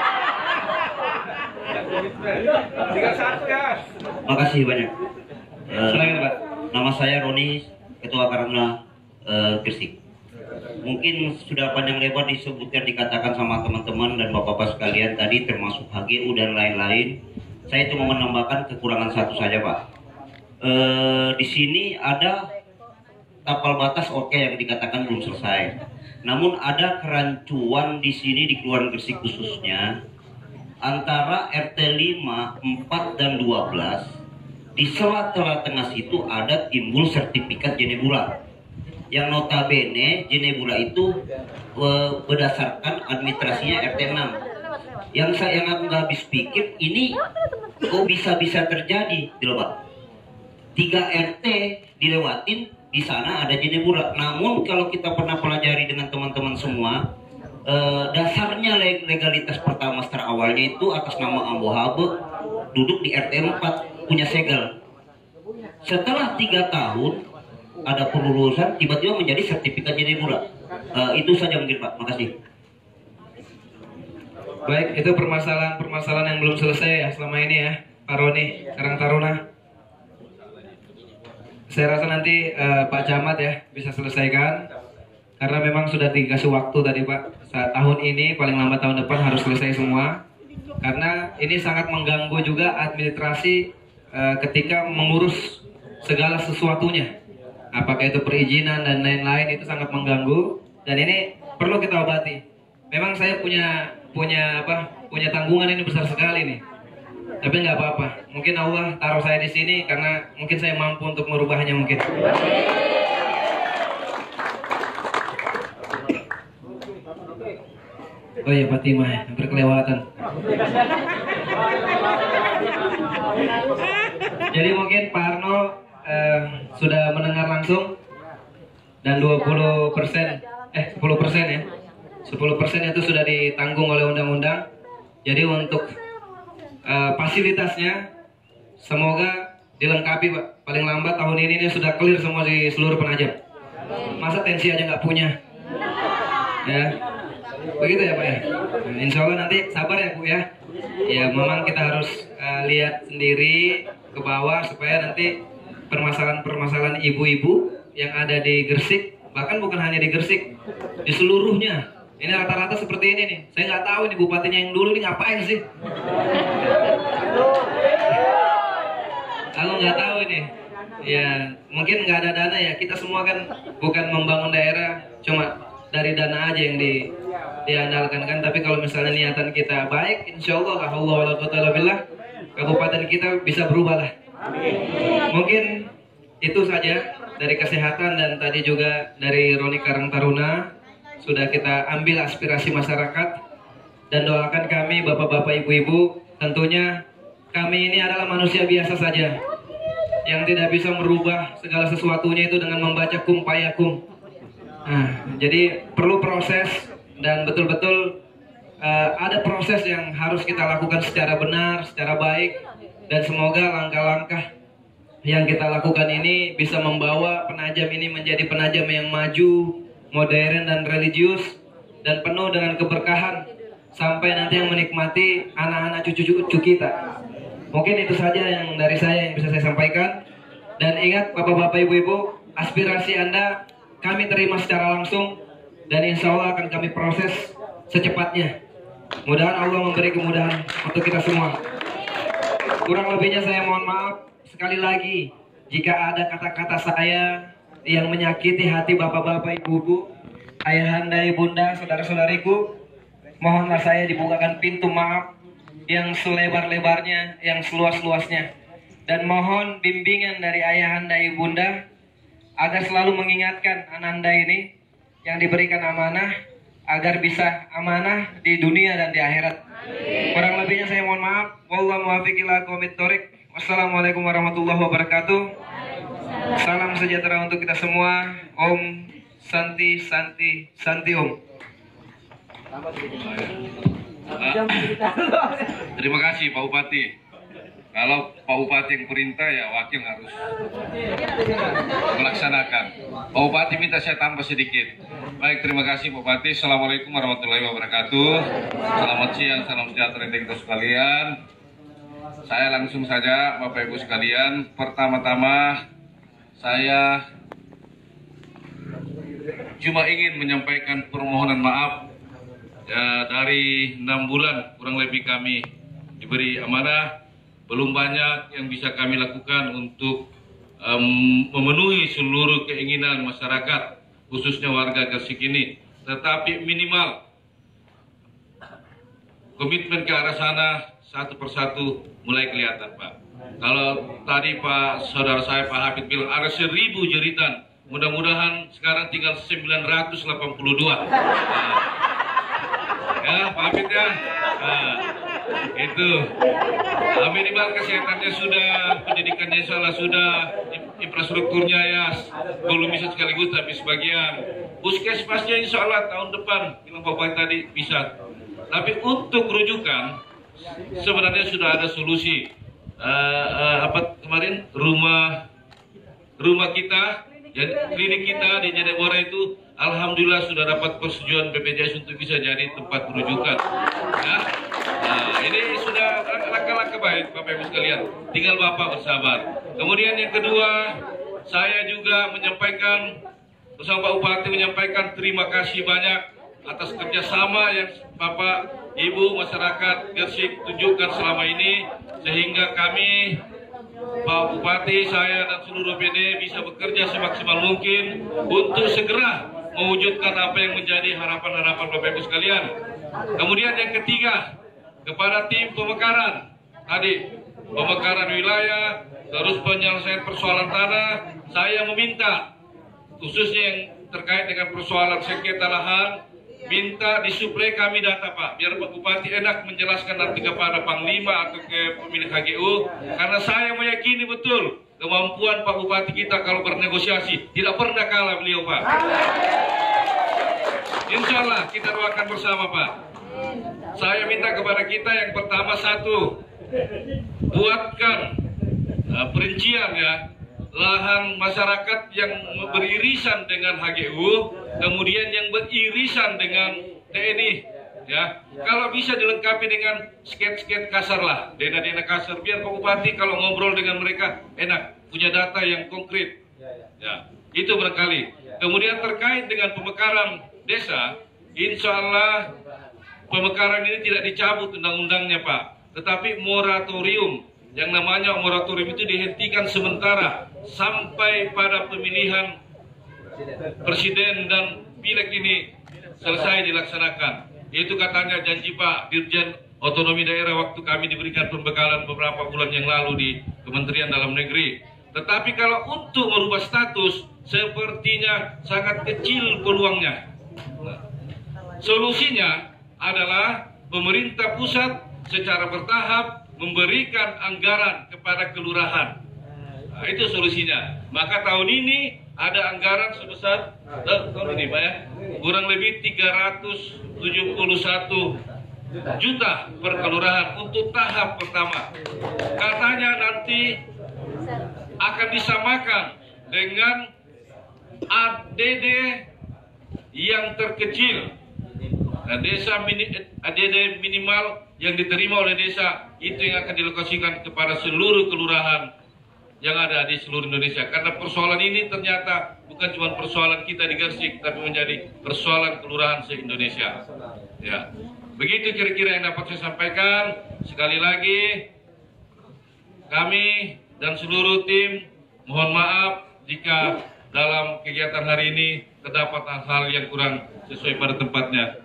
Tinggal 1 ya. Makasih banyak. Silakan Pak. Nama saya Roni, Ketua Karangna Gersik. Mungkin sudah panjang lebar disebutkan, dikatakan sama teman-teman dan bapak-bapak sekalian tadi, termasuk HGU dan lain-lain. Saya cuma menambahkan kekurangan satu saja Pak. Di sini ada tapal batas yang dikatakan belum selesai. Namun ada kerancuan di sini di Kelurahan Gersik khususnya antara RT 5, 4, dan 12. Di sela-sela tengah situ ada timbul sertifikat Jenebula, yang notabene Jenebula itu berdasarkan administrasinya RT 6. Yang aku nggak habis pikir, ini kok bisa terjadi, gitu loh Pak. 3 RT dilewatin, di sana ada Jeneponto. Namun kalau kita pernah pelajari dengan teman-teman semua, dasarnya legalitas pertama secara awalnya itu atas nama Ambo Habe, duduk di RT 4, punya segel. Setelah 3 tahun ada kelulusan, tiba-tiba menjadi sertifikat Jeneponto. Itu saja mungkin Pak, makasih. Baik, itu permasalahan yang belum selesai ya selama ini ya, Pak Roni, Karang Taruna. Saya rasa nanti Pak Camat ya bisa selesaikan, karena memang sudah dikasih waktu tadi Pak. Saat tahun ini paling lambat tahun depan harus selesai semua, karena ini sangat mengganggu juga administrasi ketika mengurus segala sesuatunya. Apakah itu perizinan dan lain-lain, itu sangat mengganggu, dan ini perlu kita obati. Memang saya punya tanggungan ini besar sekali nih. Tapi nggak apa-apa. Mungkin Allah taruh saya di sini karena mungkin saya mampu untuk merubahnya mungkin. Oh iya Fatimah ya, hampir kelewatan. Jadi mungkin Pak Arno sudah mendengar langsung, dan 10% ya. 10% itu sudah ditanggung oleh undang-undang. Jadi untuk fasilitasnya semoga dilengkapi Pak. Paling lambat tahun ini sudah clear semua di seluruh penajam. Masa tensi aja nggak punya? Ya, begitu ya Pak ya. Nah, insya Allah nanti sabar ya Bu ya. Ya memang kita harus lihat sendiri ke bawah supaya nanti permasalahan ibu-ibu yang ada di Gresik, bahkan bukan hanya di Gresik, di seluruhnya. Ini rata-rata seperti ini nih. Saya nggak tahu nih bupatinya yang dulu nih ngapain sih. Aku nggak tahu ini. Ya mungkin nggak ada dana ya. Kita semua kan bukan membangun daerah cuma dari dana aja yang diandalkan kan. Tapi kalau misalnya niatan kita baik, insya Allah kabupaten kita bisa berubah lah. Mungkin itu saja dari kesehatan, dan tadi juga dari Roni Karang Taruna. Sudah kita ambil aspirasi masyarakat, dan doakan kami bapak-bapak ibu-ibu. Tentunya kami ini adalah manusia biasa saja yang tidak bisa merubah segala sesuatunya itu dengan membaca kum payakum. Nah, jadi perlu proses, dan betul-betul ada proses yang harus kita lakukan secara benar, secara baik, dan semoga langkah-langkah yang kita lakukan ini bisa membawa penajam ini menjadi penajam yang maju, modern dan religius, dan penuh dengan keberkahan sampai nanti yang menikmati anak-anak cucu-cucu kita. Mungkin itu saja yang dari saya yang bisa saya sampaikan. Dan ingat bapak-bapak ibu-ibu, aspirasi Anda kami terima secara langsung, dan insya Allah akan kami proses secepatnya. Mudah-mudahan Allah memberi kemudahan untuk kita semua. Kurang lebihnya saya mohon maaf sekali lagi jika ada kata-kata saya yang menyakiti hati bapak-bapak, ibu-ibu, ayahanda, ibunda, saudara-saudariku. Mohonlah saya dibukakan pintu maaf yang selebar-lebarnya, yang seluas-luasnya. Dan mohon bimbingan dari ayahanda, ibunda, agar selalu mengingatkan ananda ini yang diberikan amanah, agar bisa amanah di dunia dan di akhirat. Kurang lebihnya saya mohon maaf. Wallahu muwaffiq ila aqwamit thoriq. Wassalamualaikum warahmatullahi wabarakatuh. Salam sejahtera untuk kita semua. Om Santi Santi Santi Om. Terima kasih Pak Bupati. Kalau Pak Bupati yang perintah, ya wakil harus melaksanakan. Pak Bupati minta saya tambah sedikit. Baik, terima kasih Pak Bupati. Assalamualaikum warahmatullahi wabarakatuh. Selamat siang, salam sejahtera untuk kita sekalian. Saya langsung saja Bapak Ibu sekalian. Pertama-tama saya cuma ingin menyampaikan permohonan maaf ya, dari 6 bulan kurang lebih kami diberi amanah, belum banyak yang bisa kami lakukan untuk memenuhi seluruh keinginan masyarakat, khususnya warga Gresik ini. Tetapi minimal komitmen ke arah sana satu persatu mulai kelihatan, Pak. Kalau tadi Pak saudara saya Pak Hafid bilang ada 1000 jeritan, mudah-mudahan sekarang tinggal 982. Nah, ya Pak Hafid ya. Nah, itu minimal kesehatannya sudah, pendidikannya salah sudah, infrastrukturnya ya belum bisa sekaligus tapi sebagian. Puskesmasnya insya Allah tahun depan bilang Bapak tadi bisa. Tapi untuk rujukan sebenarnya sudah ada solusi. Kemarin rumah kita, klinik kita di Jayapura itu alhamdulillah sudah dapat persetujuan BPJS untuk bisa jadi tempat rujukan. Ya. Nah, ini sudah langkah-langkah baik Bapak Ibu sekalian. Tinggal Bapak bersabar. Kemudian yang kedua, saya juga menyampaikan bersama Pak Bupati menyampaikan terima kasih banyak atas kerjasama yang Bapak, Ibu, masyarakat Gresik tunjukkan selama ini sehingga kami Pak Bupati, saya dan seluruh PD bisa bekerja semaksimal mungkin untuk segera mewujudkan apa yang menjadi harapan-harapan Bapak Ibu sekalian. Kemudian yang ketiga, kepada tim pemekaran tadi, pemekaran wilayah, terus penyelesaian persoalan tanah, saya meminta khususnya yang terkait dengan persoalan sengketa lahan, minta disuplai kami data Pak, biar Pak Bupati enak menjelaskan nanti kepada Panglima atau ke pemilik HGU, karena saya meyakini betul kemampuan Pak Bupati kita kalau bernegosiasi, tidak pernah kalah beliau Pak. Insya Allah kita doakan bersama Pak. Saya minta kepada kita yang pertama satu, buatkan perincian ya, lahan masyarakat yang beririsan dengan HGU, kemudian yang beririsan dengan TNI, ya. Kalau bisa dilengkapi dengan sket-sket kasar lah, dena-dena kasar, biar Pak Bupati kalau ngobrol dengan mereka enak, punya data yang konkret. Ya, itu barangkali. Kemudian terkait dengan pemekaran desa, insya Allah pemekaran ini tidak dicabut undang-undangnya Pak, tetapi moratorium. Yang namanya moratorium itu dihentikan sementara sampai pada pemilihan presiden dan pileg ini selesai dilaksanakan. Itu katanya janji Pak Dirjen Otonomi Daerah waktu kami diberikan pembekalan beberapa bulan yang lalu di Kementerian Dalam Negeri. Tetapi kalau untuk merubah status sepertinya sangat kecil peluangnya. Solusinya adalah pemerintah pusat secara bertahap memberikan anggaran kepada kelurahan. Nah, itu solusinya. Maka tahun ini ada anggaran sebesar tahun ini Pak ya, kurang lebih 371 juta per kelurahan untuk tahap pertama. Katanya nanti akan disamakan dengan ADD yang terkecil. Nah, ADD minimal yang diterima oleh desa itu yang akan dilokasikan kepada seluruh kelurahan yang ada di seluruh Indonesia. Karena persoalan ini ternyata bukan cuma persoalan kita di Gresik, tapi menjadi persoalan kelurahan se-Indonesia. Ya, begitu kira-kira yang dapat saya sampaikan. Sekali lagi, kami dan seluruh tim mohon maaf jika dalam kegiatan hari ini terdapat hal-hal yang kurang sesuai pada tempatnya.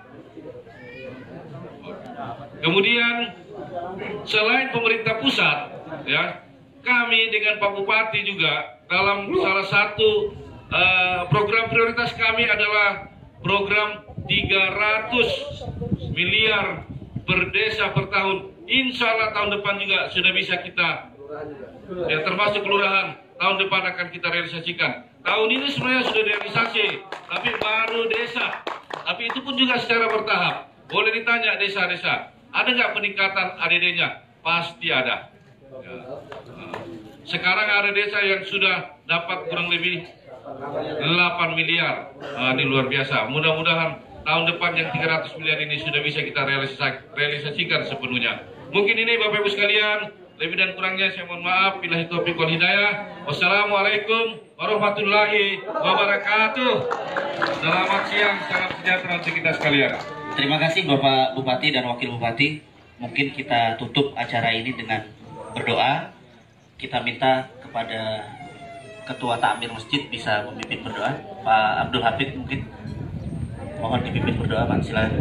Kemudian selain pemerintah pusat, ya, kami dengan Pak Bupati juga dalam salah satu program prioritas kami adalah program 300 miliar per desa per tahun. Insya Allah tahun depan juga sudah bisa kita, ya, termasuk kelurahan, tahun depan akan kita realisasikan. Tahun ini sebenarnya sudah realisasi, tapi baru desa. Tapi itu pun juga secara bertahap. Boleh ditanya desa-desa, ada nggak peningkatan ADD-nya? Pasti ada. Ya. Sekarang ada desa yang sudah dapat kurang lebih 8 miliar. Ini luar biasa. Mudah-mudahan tahun depan yang 300 miliar ini sudah bisa kita realisasikan sepenuhnya. Mungkin ini Bapak Ibu sekalian, lebih dan kurangnya saya mohon maaf. Billahi taufiq wal hidayah. Wassalamualaikum warahmatullahi wabarakatuh. Selamat siang, salam sejahtera untuk kita sekalian. Terima kasih Bapak Bupati dan Wakil Bupati. Mungkin kita tutup acara ini dengan berdoa. Kita minta kepada Ketua Takmir Masjid bisa memimpin berdoa. Pak Abdul Hafid mungkin mohon dipimpin berdoa Pak, silakan.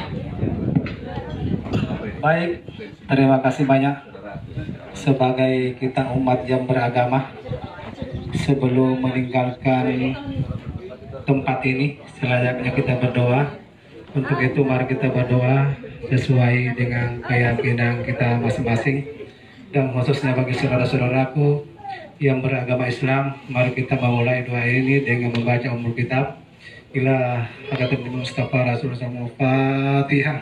Baik, terima kasih banyak. Sebagai kita umat yang beragama, sebelum meninggalkan tempat ini selayaknya kita berdoa. Untuk itu mari kita berdoa sesuai dengan keyakinan kita masing-masing, dan khususnya bagi saudara-saudaraku yang beragama Islam, mari kita memulai doa ini dengan membaca Ummul Kitab ila hadatul Mustafa Rasulullah Al-Fatihah.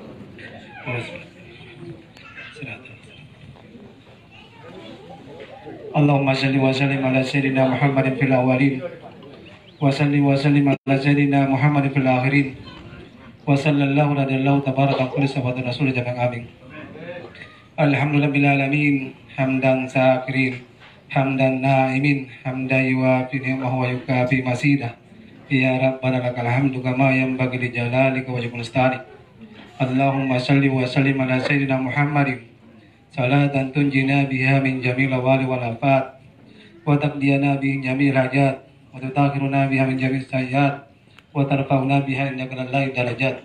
Allahumma salli wa sallim ala sayyidina Muhammadin fil awwalin wa salli wa sallim ala sayyidina Muhammadin fil akhirin wa sallallahu radhiyallahu tabaraka kulli sahabat rasul jabang amin. Alhamdulillahil alamin hamdan sakirin hamdan naimin hamdan yuwafi ni'amahu wa yukafi masidah. Ya Rabbana lakal hamdu kama yanbaghi li jalalika wa wajhika musta'ani. Allahumma salli wa sallim ala sayyidina Muhammadin salatan tunjina biha min jamil awali wal afat wa taqdiyana bihi jamil hajat wa tutakhiruna biha min jamil sayyiat wa tarfa'una biha indaka lillahi darajat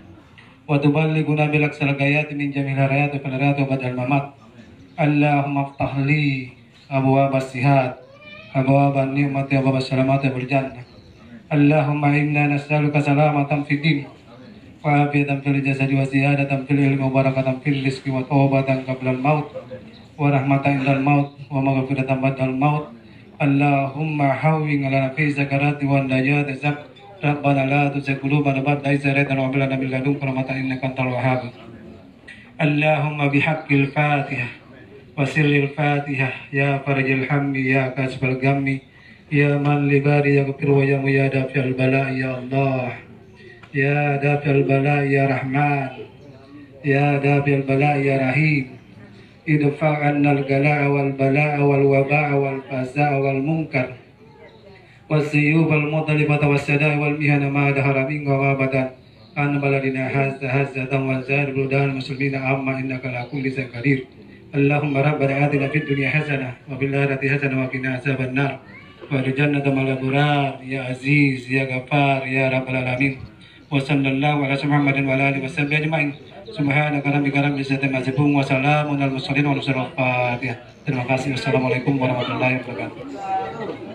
wa tuballighuna bil aksal gayat min jamil harayat wa falarayat wa badal mamat. Allahumma aftah li abwaab as-sihat abwaab an-ni'mat wa abwaab as-salamat wal jannah. Allahumma inna nas'aluka salamatan fid din wa afiyatan fil jasadi wa ziyadatan fil ilmi wa barakatan fil rizqi wa tawbatan qabla al-maut wa rahmatan indal maut wa maghfiratan ba'dal maut. Allahumma hawwin ala fi zakarati wa najat zab. Rabbana la tuzigh qulubana ba'da idh hadaytana wa hab lana min ladunka rahmatan innaka antal wahhab. Allahumma bihaqqil Fatihah wa sirril Fatihah ya farajil hammi ya kasbal gammi ya man libari yaghfir wa ya muyadafi'al bala ya Allah. Ya dafi'al bala ya Rahman ya dafi'al bala ya Rahim idfa' annal gala'a wal bala'a wal waba'a wal faza'a wal munkar wasyuyub wal mudalibata wassada'a wal mihana ma dahara minka wa badan an baladina hazatan wa zahir buldan muslimina amma innaka la kulli shay'in qadir. Allahumma rabbana atina fid dunya hasanah wa fil akhirati hasanah wa qina azaban nar wa jannata ma'al abrar ya aziz ya ghafar ya rabbal alamin. Wa sallallahu ala Muhammadin wa ala alihi washabbihi ajma'in. Subhanaka rabbika rabbil izzati amma yasifun wa salamun alal mursalin walhamdulillahi rabbil alamin. Terima kasih. Wassalamualaikum warahmatullahi wabarakatuh.